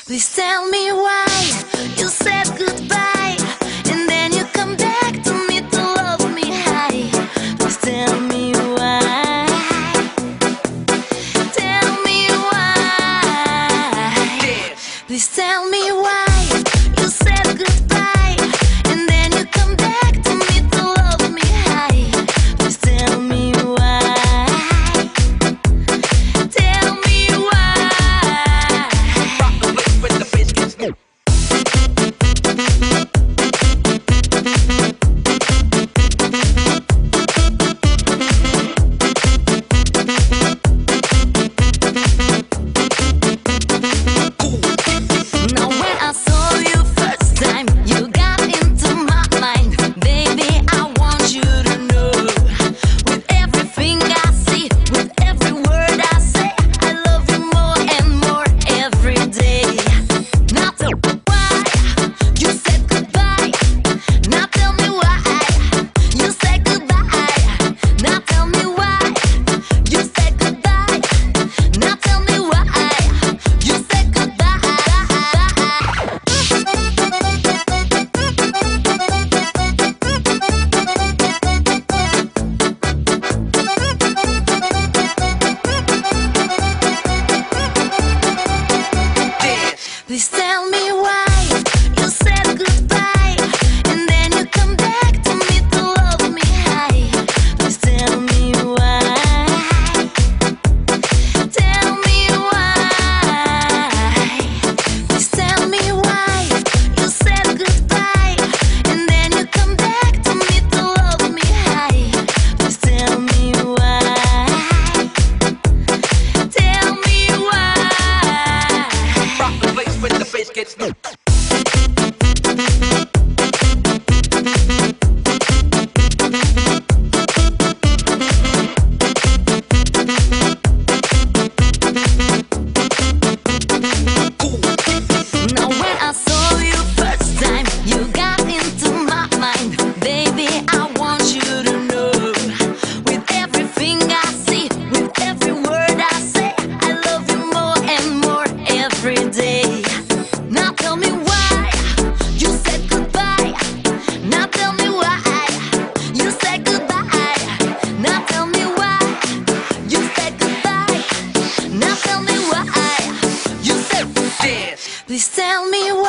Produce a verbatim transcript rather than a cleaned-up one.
Please tell me why you said goodbye and then you come back to me to love me high. Please tell me why. Tell me why. Please tell me why you said goodbye and then you come back to me to love me high. Please tell me why. Tell me why. With the biscuits. Now when I saw you first time, you got into my mind. Baby, I want you to know, with everything I see, with every word I say, I love you more and more every day. Now tell me why you said goodbye. Now tell me why you said goodbye. Now tell me why you said goodbye. Now tell me why you said goodbye. Please tell me why you said goodbye and then you come back to me to love me high. Please tell me why. Tell me why. Please tell me why you said goodbye and then you come back to me to love me high. Please tell me why. Tell me why. Rock the place with the biscuits. Now when I saw you first time, you got into my mind. Baby, I want you to know, with everything I see, with every word I say, I love you more and more every day. Now tell me why you said goodbye. Now tell me why you said goodbye. Now tell me why you said goodbye. Now tell me why you said. Dance. Please tell me why.